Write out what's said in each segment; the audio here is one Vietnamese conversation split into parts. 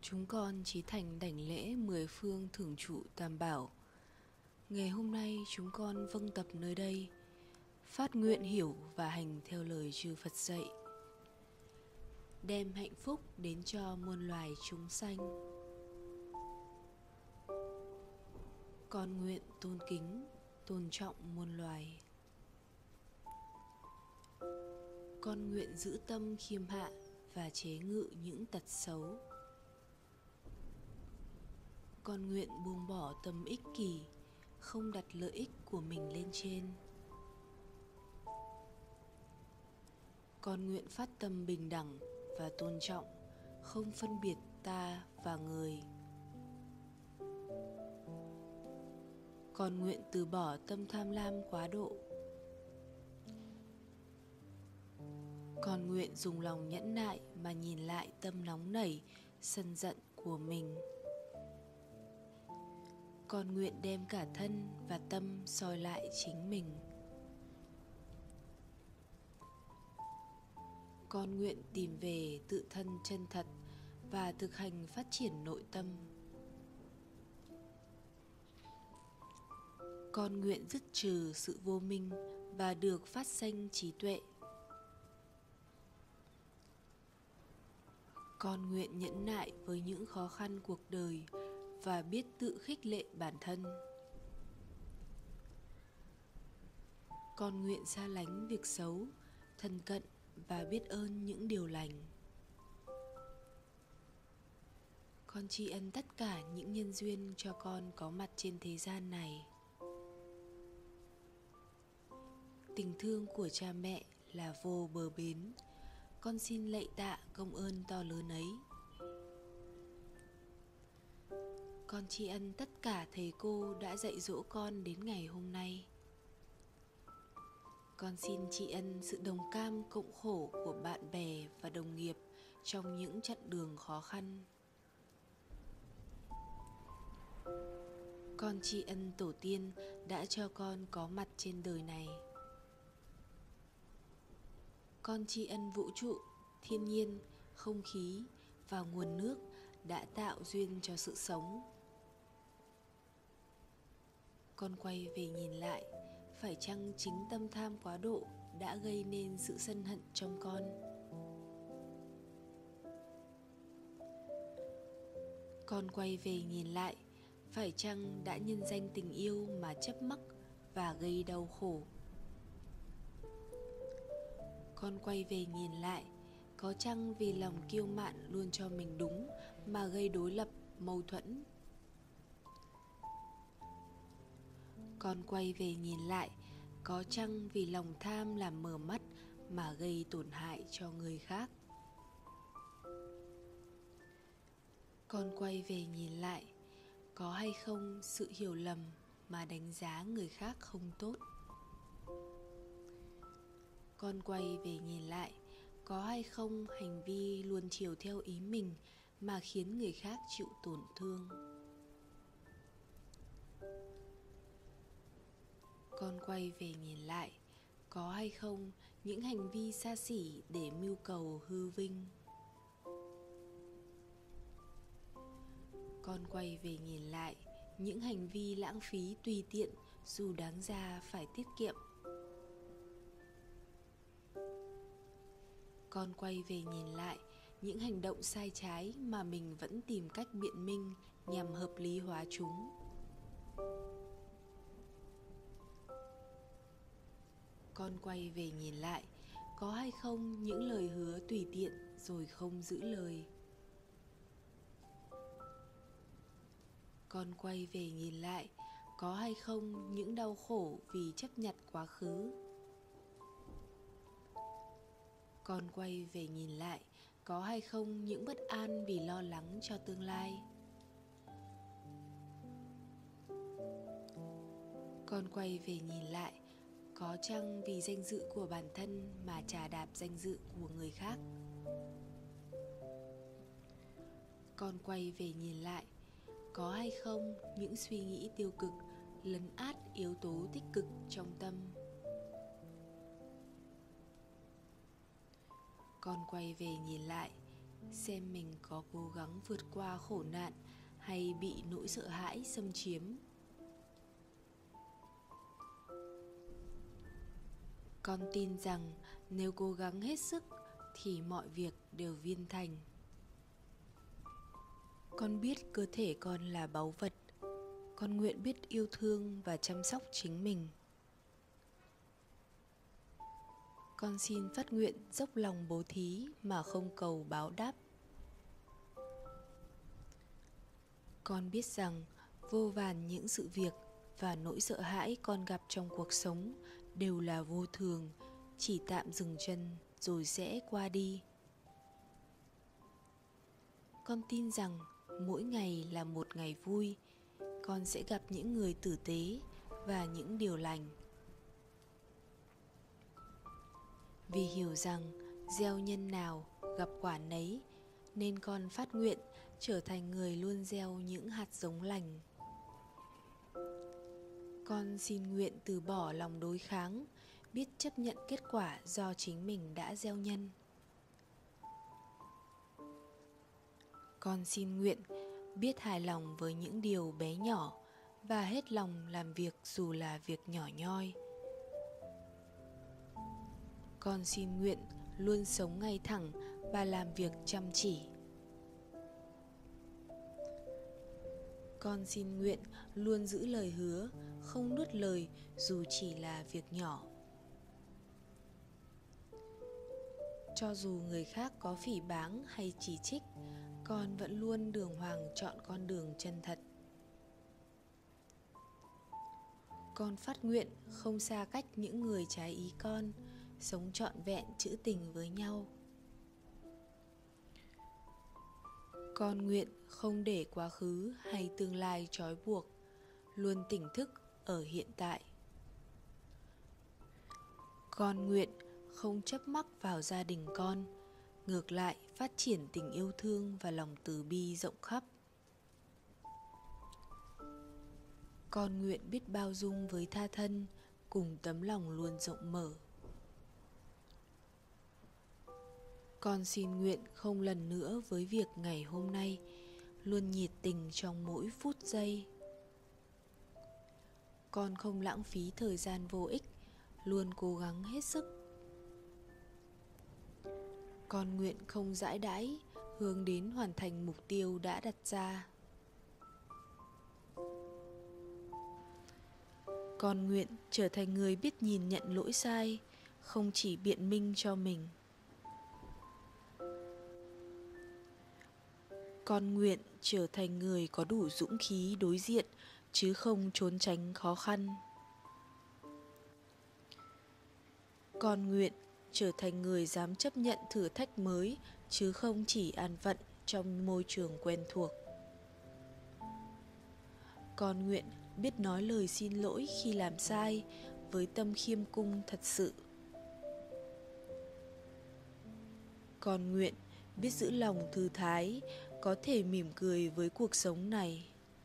Chúng con chí thành đảnh lễ mười phương thưởng trụ tam bảo. Ngày hôm nay chúng con vâng tập nơi đây, phát nguyện hiểu và hành theo lời chư Phật dạy, đem hạnh phúc đến cho muôn loài chúng sanh. Con nguyện tôn kính, tôn trọng muôn loài. Con nguyện giữ tâm khiêm hạ và chế ngự những tật xấu. Con nguyện buông bỏ tâm ích kỷ, không đặt lợi ích của mình lên trên. Con nguyện phát tâm bình đẳng và tôn trọng, không phân biệt ta và người. Con nguyện từ bỏ tâm tham lam quá độ. Con nguyện dùng lòng nhẫn nại mà nhìn lại tâm nóng nảy, sân giận của mình. Con nguyện đem cả thân và tâm soi lại chính mình. Con nguyện tìm về tự thân chân thật và thực hành phát triển nội tâm. Con nguyện dứt trừ sự vô minh và được phát sanh trí tuệ. Con nguyện nhẫn nại với những khó khăn cuộc đời và biết tự khích lệ bản thân. Con nguyện xa lánh việc xấu, thân cận và biết ơn những điều lành. Con tri ân tất cả những nhân duyên cho con có mặt trên thế gian này. Tình thương của cha mẹ là vô bờ bến. Con xin lạy tạ công ơn to lớn ấy. Con tri ân tất cả thầy cô đã dạy dỗ con đến ngày hôm nay. Con xin tri ân sự đồng cam cộng khổ của bạn bè và đồng nghiệp trong những chặng đường khó khăn. Con tri ân tổ tiên đã cho con có mặt trên đời này. Con tri ân vũ trụ, thiên nhiên, không khí và nguồn nước đã tạo duyên cho sự sống. Con quay về nhìn lại, phải chăng chính tâm tham quá độ đã gây nên sự sân hận trong con? Con quay về nhìn lại, phải chăng đã nhân danh tình yêu mà chấp mắc và gây đau khổ? Con quay về nhìn lại, có chăng vì lòng kiêu mạn luôn cho mình đúng mà gây đối lập, mâu thuẫn? Con quay về nhìn lại, có chăng vì lòng tham làm mờ mắt mà gây tổn hại cho người khác? Con quay về nhìn lại, có hay không sự hiểu lầm mà đánh giá người khác không tốt? Con quay về nhìn lại, có hay không hành vi luôn chiều theo ý mình mà khiến người khác chịu tổn thương? Con quay về nhìn lại, có hay không những hành vi xa xỉ để mưu cầu hư vinh? Con quay về nhìn lại, những hành vi lãng phí tùy tiện dù đáng ra phải tiết kiệm. Con quay về nhìn lại, những hành động sai trái mà mình vẫn tìm cách biện minh nhằm hợp lý hóa chúng. Con quay về nhìn lại, có hay không những lời hứa tùy tiện rồi không giữ lời? Con quay về nhìn lại, có hay không những đau khổ vì chấp nhặt quá khứ? Con quay về nhìn lại, có hay không những bất an vì lo lắng cho tương lai? Con quay về nhìn lại, có chăng vì danh dự của bản thân mà chà đạp danh dự của người khác? Con quay về nhìn lại, có hay không những suy nghĩ tiêu cực lấn át yếu tố tích cực trong tâm? Con quay về nhìn lại, xem mình có cố gắng vượt qua khổ nạn hay bị nỗi sợ hãi xâm chiếm. Con tin rằng nếu cố gắng hết sức thì mọi việc đều viên thành. Con biết cơ thể con là báu vật. Con nguyện biết yêu thương và chăm sóc chính mình. Con xin phát nguyện dốc lòng bố thí mà không cầu báo đáp. Con biết rằng vô vàn những sự việc và nỗi sợ hãi con gặp trong cuộc sống đều là vô thường, chỉ tạm dừng chân rồi sẽ qua đi. Con tin rằng mỗi ngày là một ngày vui, con sẽ gặp những người tử tế và những điều lành. Vì hiểu rằng gieo nhân nào gặp quả nấy, nên con phát nguyện trở thành người luôn gieo những hạt giống lành. Con xin nguyện từ bỏ lòng đối kháng, biết chấp nhận kết quả do chính mình đã gieo nhân. Con xin nguyện biết hài lòng với những điều bé nhỏ và hết lòng làm việc dù là việc nhỏ nhoi. Con xin nguyện luôn sống ngay thẳng và làm việc chăm chỉ. Con xin nguyện luôn giữ lời hứa, không nuốt lời dù chỉ là việc nhỏ. Cho dù người khác có phỉ báng hay chỉ trích, con vẫn luôn đường hoàng chọn con đường chân thật. Con phát nguyện không xa cách những người trái ý con, sống trọn vẹn trữ tình với nhau. Con nguyện không để quá khứ hay tương lai trói buộc, luôn tỉnh thức ở hiện tại. Con nguyện không chấp mắc vào gia đình con, ngược lại phát triển tình yêu thương và lòng từ bi rộng khắp. Con nguyện biết bao dung với tha thân, cùng tấm lòng luôn rộng mở. Con xin nguyện không lần nữa với việc ngày hôm nay, luôn nhiệt tình trong mỗi phút giây. Con không lãng phí thời gian vô ích, luôn cố gắng hết sức. Con nguyện không dãi đãi, hướng đến hoàn thành mục tiêu đã đặt ra. Con nguyện trở thành người biết nhìn nhận lỗi sai, không chỉ biện minh cho mình. Con nguyện trở thành người có đủ dũng khí đối diện, chứ không trốn tránh khó khăn. Con nguyện trở thành người dám chấp nhận thử thách mới, chứ không chỉ an phận trong môi trường quen thuộc. Con nguyện biết nói lời xin lỗi khi làm sai, với tâm khiêm cung thật sự. Con nguyện biết giữ lòng thư thái, có thể mỉm cười với cuộc sống này.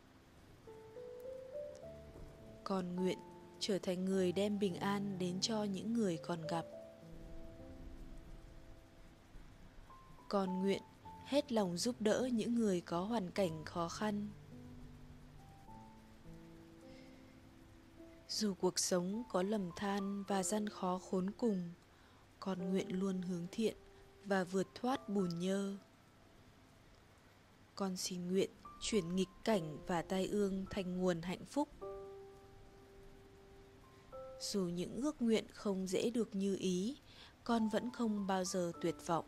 Con nguyện trở thành người đem bình an đến cho những người còn gặp. Con nguyện hết lòng giúp đỡ những người có hoàn cảnh khó khăn. Dù cuộc sống có lầm than và gian khó khốn cùng, con nguyện luôn hướng thiện và vượt thoát bùn nhơ. Con xin nguyện chuyển nghịch cảnh và tai ương thành nguồn hạnh phúc. Dù những ước nguyện không dễ được như ý, con vẫn không bao giờ tuyệt vọng.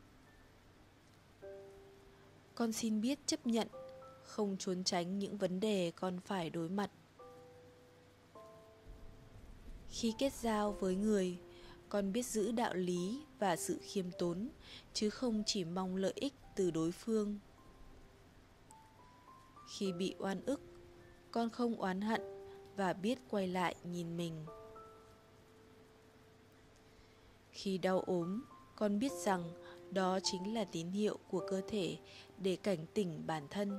Con xin biết chấp nhận, không trốn tránh những vấn đề con phải đối mặt. Khi kết giao với người, con biết giữ đạo lý và sự khiêm tốn, chứ không chỉ mong lợi ích từ đối phương. Khi bị oan ức, con không oán hận và biết quay lại nhìn mình. Khi đau ốm, con biết rằng đó chính là tín hiệu của cơ thể để cảnh tỉnh bản thân.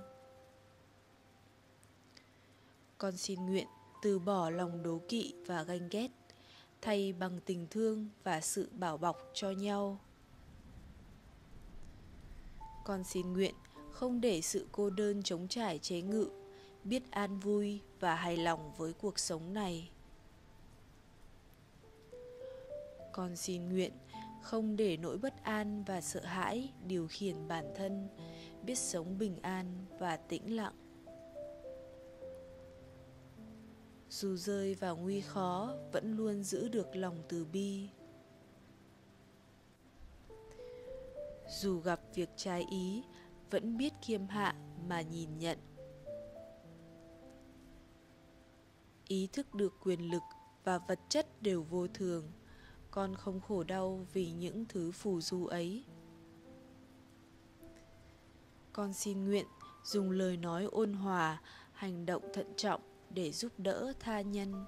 Con xin nguyện từ bỏ lòng đố kỵ và ganh ghét, thay bằng tình thương và sự bảo bọc cho nhau. Con xin nguyện không để sự cô đơn trống trải chế ngự, biết an vui và hài lòng với cuộc sống này. Con xin nguyện không để nỗi bất an và sợ hãi điều khiển bản thân, biết sống bình an và tĩnh lặng. Dù rơi vào nguy khó, vẫn luôn giữ được lòng từ bi. Dù gặp việc trái ý, vẫn biết khiêm hạ mà nhìn nhận. Ý thức được quyền lực và vật chất đều vô thường, con không khổ đau vì những thứ phù du ấy. Con xin nguyện dùng lời nói ôn hòa, hành động thận trọng để giúp đỡ tha nhân.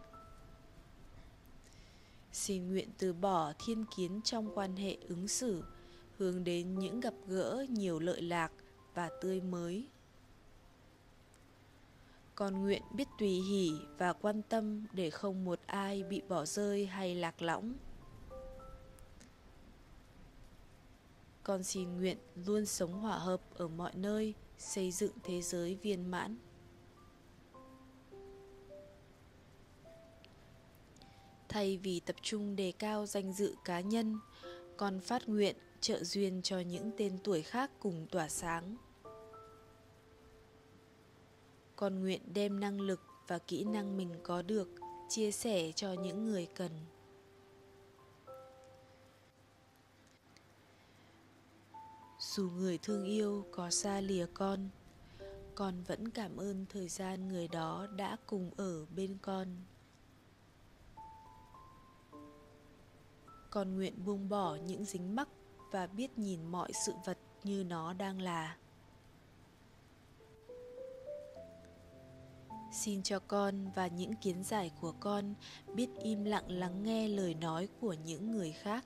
Xin nguyện từ bỏ thiên kiến trong quan hệ ứng xử, hướng đến những gặp gỡ nhiều lợi lạc và tươi mới. Con nguyện biết tùy hỷ và quan tâm để không một ai bị bỏ rơi hay lạc lõng. Con xin nguyện luôn sống hòa hợp ở mọi nơi, xây dựng thế giới viên mãn. Thay vì tập trung đề cao danh dự cá nhân, con phát nguyện trợ duyên cho những tên tuổi khác cùng tỏa sáng. Con nguyện đem năng lực và kỹ năng mình có được chia sẻ cho những người cần. Dù người thương yêu có xa lìa con vẫn cảm ơn thời gian người đó đã cùng ở bên con. Con nguyện buông bỏ những dính mắc và biết nhìn mọi sự vật như nó đang là. Xin cho con và những kiến giải của con biết im lặng lắng nghe lời nói của những người khác.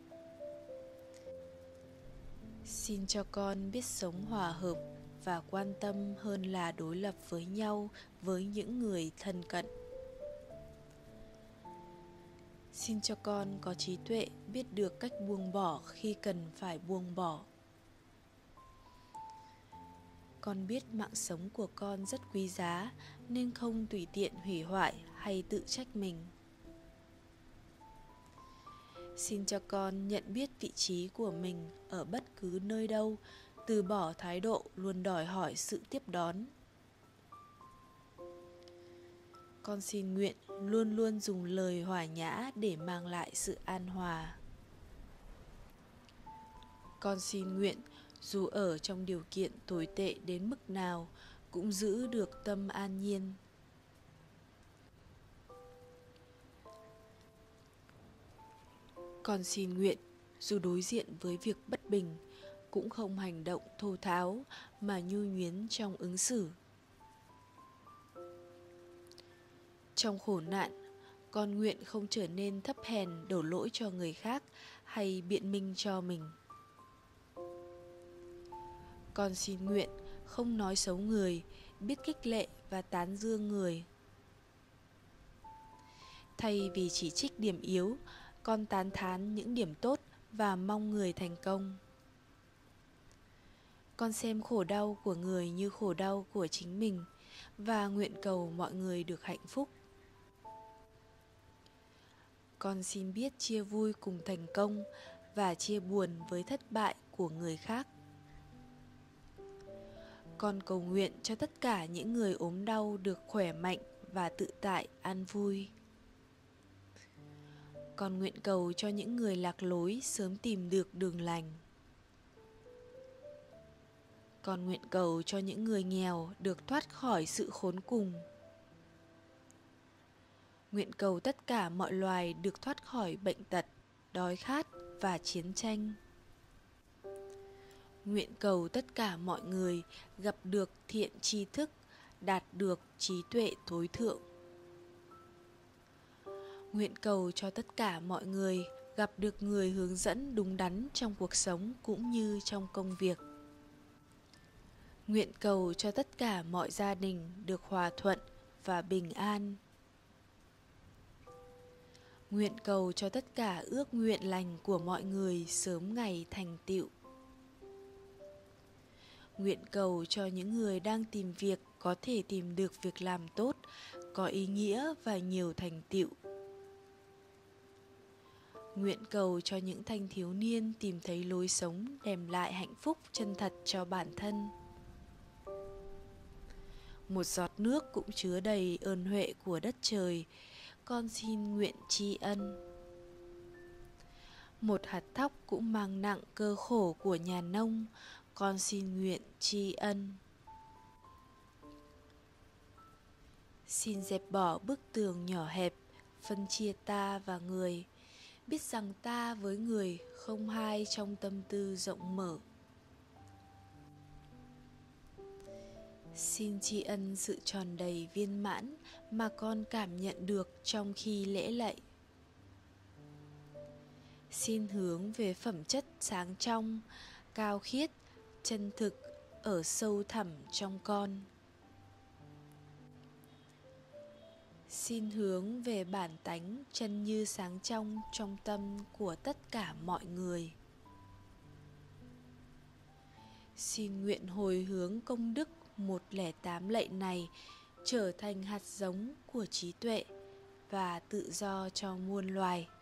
Xin cho con biết sống hòa hợp và quan tâm hơn là đối lập với nhau với những người thân cận. Xin cho con có trí tuệ biết được cách buông bỏ khi cần phải buông bỏ. Con biết mạng sống của con rất quý giá nên không tùy tiện hủy hoại hay tự trách mình. Xin cho con nhận biết vị trí của mình ở bất cứ nơi đâu, từ bỏ thái độ luôn đòi hỏi sự tiếp đón. Con xin nguyện luôn luôn dùng lời hòa nhã để mang lại sự an hòa. Con xin nguyện dù ở trong điều kiện tồi tệ đến mức nào cũng giữ được tâm an nhiên. Con xin nguyện dù đối diện với việc bất bình cũng không hành động thô tháo mà nhu nhuyến trong ứng xử. Trong khổ nạn, con nguyện không trở nên thấp hèn đổ lỗi cho người khác hay biện minh cho mình. Con xin nguyện không nói xấu người, biết khích lệ và tán dương người. Thay vì chỉ trích điểm yếu, con tán thán những điểm tốt và mong người thành công. Con xem khổ đau của người như khổ đau của chính mình và nguyện cầu mọi người được hạnh phúc. Con xin biết chia vui cùng thành công và chia buồn với thất bại của người khác. Con cầu nguyện cho tất cả những người ốm đau được khỏe mạnh và tự tại an vui. Con nguyện cầu cho những người lạc lối sớm tìm được đường lành. Con nguyện cầu cho những người nghèo được thoát khỏi sự khốn cùng. Nguyện cầu tất cả mọi loài được thoát khỏi bệnh tật, đói khát và chiến tranh. Nguyện cầu tất cả mọi người gặp được thiện tri thức, đạt được trí tuệ tối thượng. Nguyện cầu cho tất cả mọi người gặp được người hướng dẫn đúng đắn trong cuộc sống cũng như trong công việc. Nguyện cầu cho tất cả mọi gia đình được hòa thuận và bình an. Nguyện cầu cho tất cả ước nguyện lành của mọi người sớm ngày thành tựu. Nguyện cầu cho những người đang tìm việc có thể tìm được việc làm tốt, có ý nghĩa và nhiều thành tựu. Nguyện cầu cho những thanh thiếu niên tìm thấy lối sống đem lại hạnh phúc chân thật cho bản thân. Một giọt nước cũng chứa đầy ơn huệ của đất trời, con xin nguyện tri ân. Một hạt thóc cũng mang nặng cơ khổ của nhà nông, con xin nguyện tri ân. Xin dẹp bỏ bức tường nhỏ hẹp, phân chia ta và người, biết rằng ta với người không hai trong tâm tư rộng mở. Xin tri ân sự tròn đầy viên mãn mà con cảm nhận được trong khi lễ lạy. Xin hướng về phẩm chất sáng trong, cao khiết, chân thực ở sâu thẳm trong con. Xin hướng về bản tánh chân như sáng trong tâm của tất cả mọi người. Xin nguyện hồi hướng công đức 108 lạy này trở thành hạt giống của trí tuệ và tự do cho muôn loài.